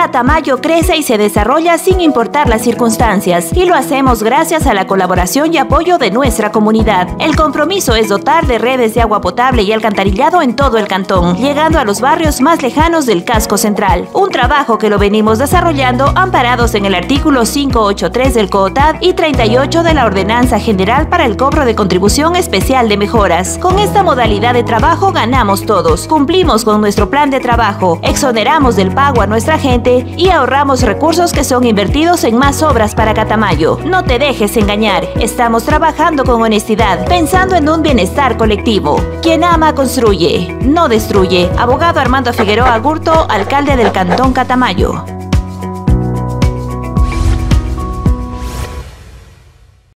Catamayo crece y se desarrolla sin importar las circunstancias, y lo hacemos gracias a la colaboración y apoyo de nuestra comunidad. El compromiso es dotar de redes de agua potable y alcantarillado en todo el cantón, llegando a los barrios más lejanos del casco central. Un trabajo que lo venimos desarrollando amparados en el artículo 583 del COOTAD y 38 de la Ordenanza General para el Cobro de Contribución Especial de Mejoras. Con esta modalidad de trabajo ganamos todos, cumplimos con nuestro plan de trabajo, exoneramos del pago a nuestra gente y ahorramos recursos que son invertidos en más obras para Catamayo. No te dejes engañar, estamos trabajando con honestidad, pensando en un bienestar colectivo. Quien ama construye, no destruye. Abogado Armando Figueroa Gurto, alcalde del Cantón Catamayo.